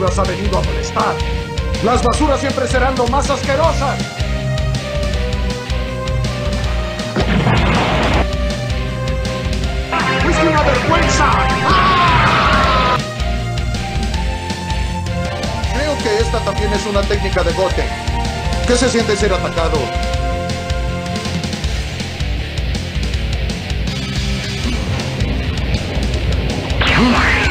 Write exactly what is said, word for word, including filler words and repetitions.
basuras ha venido a molestar. Las basuras siempre serán lo más asquerosas. ¡Es una vergüenza! ¡Ah! Creo que esta también es una técnica de Gotenks. ¿Qué se siente ser atacado? ¡Ah!